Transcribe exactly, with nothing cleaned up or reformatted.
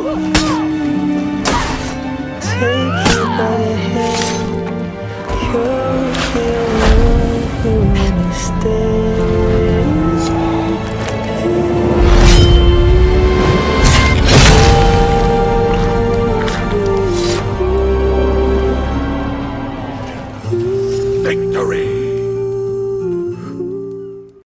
Take you by the hand. You're the one who understands.